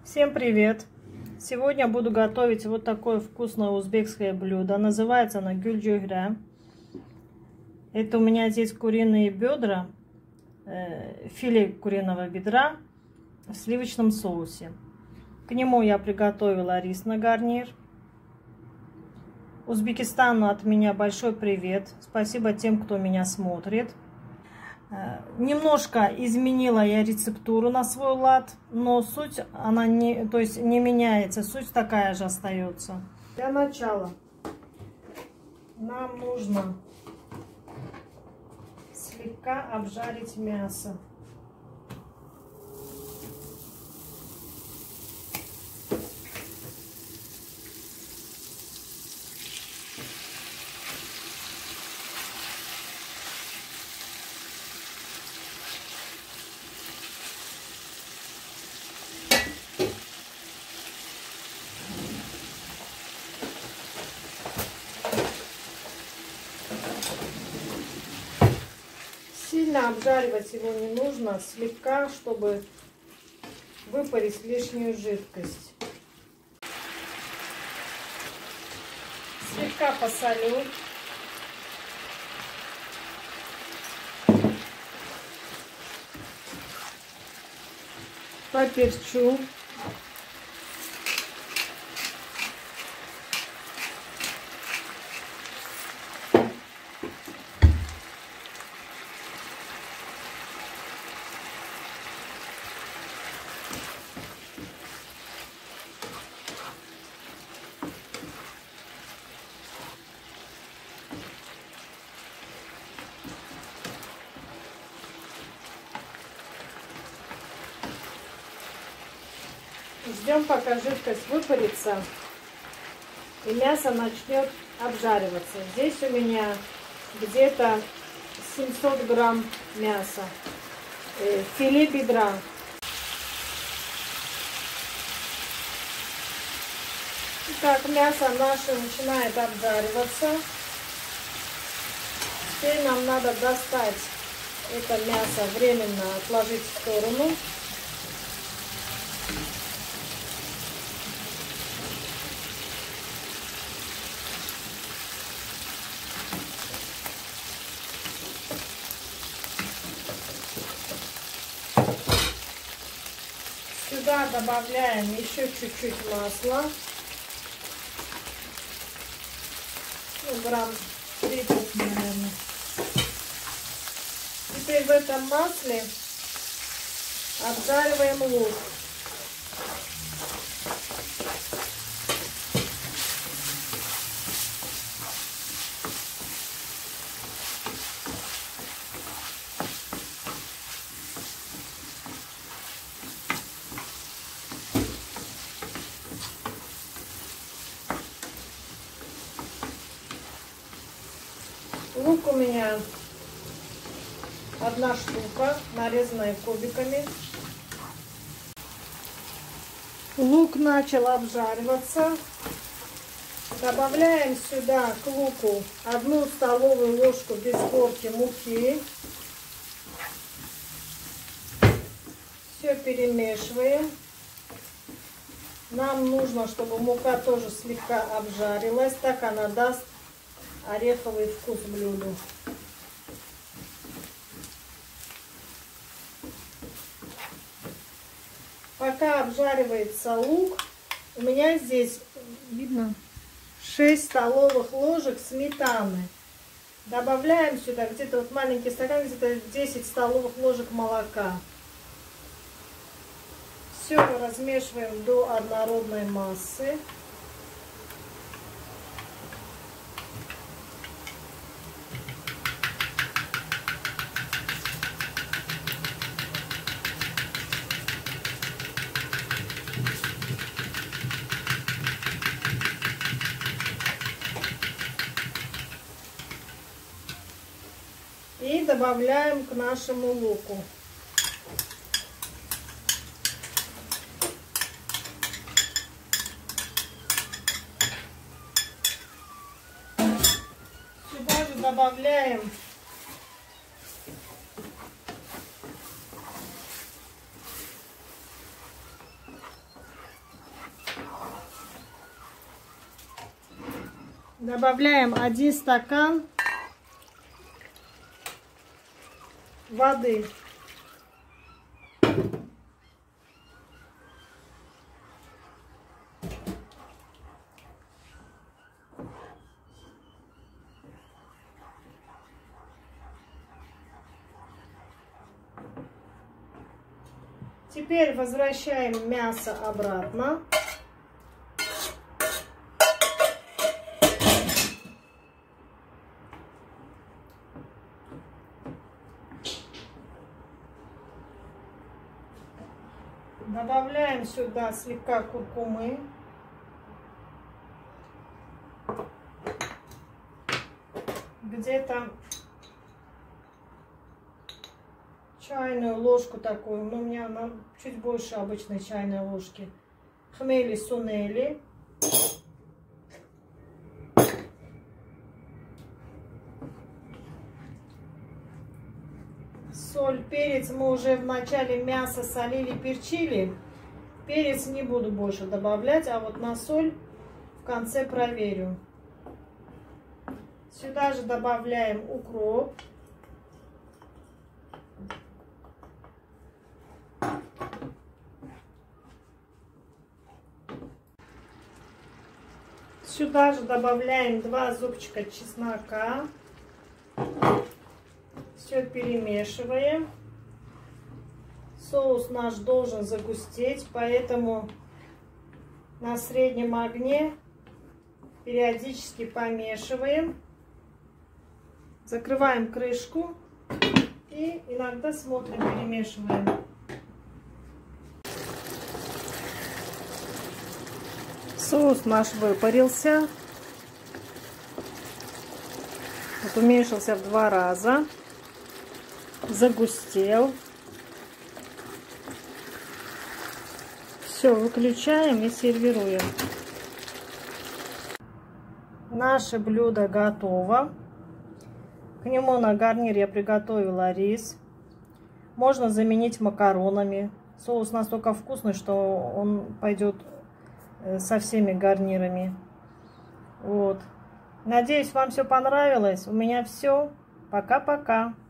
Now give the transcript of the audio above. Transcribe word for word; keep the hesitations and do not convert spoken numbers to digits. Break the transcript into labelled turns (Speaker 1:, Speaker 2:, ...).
Speaker 1: Всем привет! Сегодня буду готовить вот такое вкусное узбекское блюдо. Называется оно гюльджухра. Это у меня здесь куриные бедра, э, филе куриного бедра в сливочном соусе. К нему я приготовила рис на гарнир. Узбекистану от меня большой привет. Спасибо тем, кто меня смотрит. Немножко изменила я рецептуру на свой лад, но суть она не, то есть не меняется, суть такая же остается. Для начала нам нужно слегка обжарить мясо. Сильно обжаривать его не нужно, слегка, чтобы выпарить лишнюю жидкость. Слегка посолю. Поперчу. Ждем, пока жидкость выпарится и мясо начнет обжариваться. Здесь у меня где-то семьсот грамм мяса, э, филе бедра. Итак, мясо наше начинает обжариваться. Теперь нам надо достать это мясо, временно отложить в сторону. Сюда добавляем еще чуть-чуть масла, ну, грамм тридцать, наверное. Теперь в этом масле обжариваем лук. Лук у меня одна штука, нарезанная кубиками. Лук начал обжариваться. Добавляем сюда к луку одну столовую ложку без корки муки. Все перемешиваем. Нам нужно, чтобы мука тоже слегка обжарилась, так она даст ореховый вкус блюду. Пока обжаривается лук, у меня здесь видно шесть столовых ложек сметаны. Добавляем сюда где-то вот маленький стакан, где-то десять столовых ложек молока. Все размешиваем до однородной массы. И добавляем к нашему луку. Сюда же добавляем Добавляем один стакан воды. Теперь возвращаем мясо обратно. Добавляем сюда слегка куркумы. Где-то чайную ложку такую, но у меня она чуть больше обычной чайной ложки. Хмели сунели. Соль, перец мы уже в начале мяса солили, перчили. Перец не буду больше добавлять, а вот на соль в конце проверю. Сюда же добавляем укроп. Сюда же добавляем два зубчика чеснока. Все перемешиваем. Соус наш должен загустеть, поэтому на среднем огне периодически помешиваем. Закрываем крышку и иногда смотрим, перемешиваем. Соус наш выпарился. Вот уменьшился в два раза. Загустел. Все, выключаем и сервируем. Наше блюдо готово. К нему на гарнир я приготовила рис. Можно заменить макаронами. Соус настолько вкусный, что он пойдет со всеми гарнирами. Вот. Надеюсь, вам все понравилось. У меня все. Пока-пока.